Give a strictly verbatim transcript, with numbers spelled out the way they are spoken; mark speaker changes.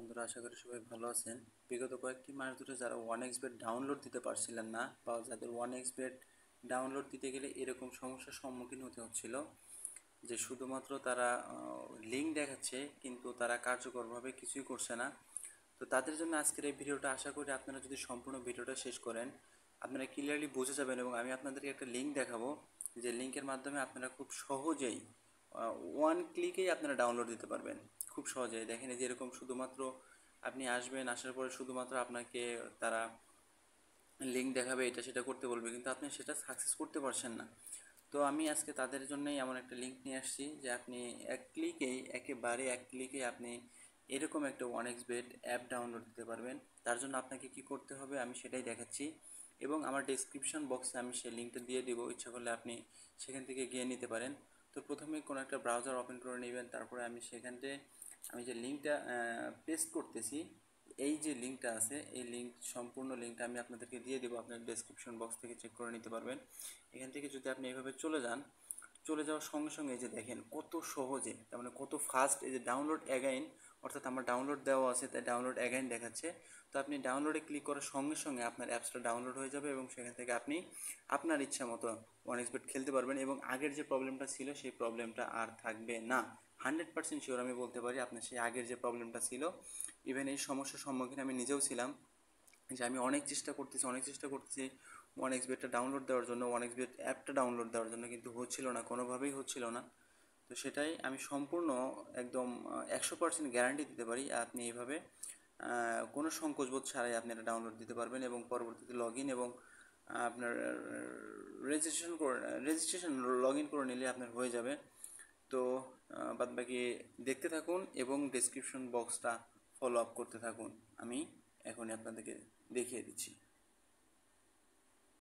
Speaker 1: বন্ধুরা, আশা করি সবাই ভালো আছেন। বিগত কয়েকটি মাস ধরে যারা ওয়ান এক্স বেড ডাউনলোড দিতে পারছিলেন না, বা যাদের ওয়ান এক্স বেড ডাউনলোড দিতে গেলে এরকম সমস্যার সম্মুখীন হতে হচ্ছিল যে শুধুমাত্র তারা লিঙ্ক দেখাচ্ছে কিন্তু তারা কার্যকরভাবে কিছুই করছে না। তো তাদের জন্য আজকের এই ভিডিওটা, আশা করি আপনারা যদি সম্পূর্ণ ভিডিওটা শেষ করেন আপনারা ক্লিয়ারলি বুঝে যাবেন, এবং আমি আপনাদেরকে একটা লিঙ্ক দেখাবো যে লিঙ্কের মাধ্যমে আপনারা খুব সহজেই ওয়ান ক্লিকেই আপনারা ডাউনলোড দিতে পারবেন। খুব সহজেই দেখেন, যে এরকম শুধুমাত্র আপনি আসবেন, আসার পরে শুধুমাত্র আপনাকে তারা লিঙ্ক দেখাবে, এটা সেটা করতে বলবে, কিন্তু আপনি সেটা সাকসেস করতে পারছেন না। তো আমি আজকে তাদের জন্যই এমন একটা লিঙ্ক নিয়ে আসছি যে আপনি এক ক্লিকেই, একেবারে এক ক্লিকেই আপনি এরকম একটা one X bet app download দিতে পারবেন। তার জন্য আপনাকে কি করতে হবে আমি সেটাই দেখাচ্ছি, এবং আমার ডেসক্রিপশন বক্সে আমি সেই লিঙ্কটা দিয়ে দেবো, ইচ্ছা করলে আপনি সেখান থেকে গিয়ে নিতে পারেন। তো প্রথমে কোনো একটা ব্রাউজার ওপেন করে নেবেন, তারপরে আমি সেখান থেকে আমি যে লিঙ্কটা পেস্ট করতেছি, এই যে লিঙ্কটা আছে এই লিঙ্ক, সম্পূর্ণ লিঙ্কটা আমি আপনাদেরকে দিয়ে দেবো, আপনার ডেসক্রিপশন বক্স থেকে চেক করে নিতে পারবেন। এখান থেকে যদি আপনি এইভাবে চলে যান, চলে যাওয়ার সঙ্গে সঙ্গে এই যে দেখেন কত সহজে, তার মানে কত ফাস্ট, এই যে ডাউনলোড অ্যাগাইন, অর্থাৎ আমার ডাউনলোড দেওয়া আছে তাই ডাউনলোড অ্যাগাইন দেখাচ্ছে। তো আপনি ডাউনলোডে ক্লিক করার সঙ্গে সঙ্গে আপনার অ্যাপসটা ডাউনলোড হয়ে যাবে, এবং সেখান থেকে আপনি আপনার ইচ্ছা মতো ওয়ান এক্স বেড খেলতে পারবেন, এবং আগের যে প্রবলেমটা ছিল সেই প্রবলেমটা আর থাকবে না। হান্ড্রেড পার্সেন্ট শিওর আমি বলতে পারি, আপনার সেই আগের যে প্রবলেমটা ছিল, ইভেন এই সমস্যার সম্মুখীন আমি নিজেও ছিলাম, যে আমি অনেক চেষ্টা করতেছি অনেক চেষ্টা করতেছি ওয়ান এক্স বেডটা ডাউনলোড দেওয়ার জন্য, ওয়ান এক্স বেড অ্যাপটা ডাউনলোড দেওয়ার জন্য, কিন্তু হচ্ছিল না, কোনোভাবেই হচ্ছিল না। তো সেটাই আমি সম্পূর্ণ একদম একশো পার্সেন্ট গ্যারান্টি দিতে পারি, আপনি এইভাবে কোনো সংকোচবোধ ছাড়াই আপনি এটা ডাউনলোড দিতে পারবেন, এবং পরবর্তীতে লগ ইন এবং আপনার রেজিস্ট্রেশন করে রেজিস্ট্রেশন লগ ইন করে নিলে আপনার হয়ে যাবে। তো বাদবাকি দেখতে থাকুন এবং ডেসক্রিপশন বক্সটা ফলো আপ করতে থাকুন, আমি এখনই আপনাদেরকে দেখিয়ে দিচ্ছি।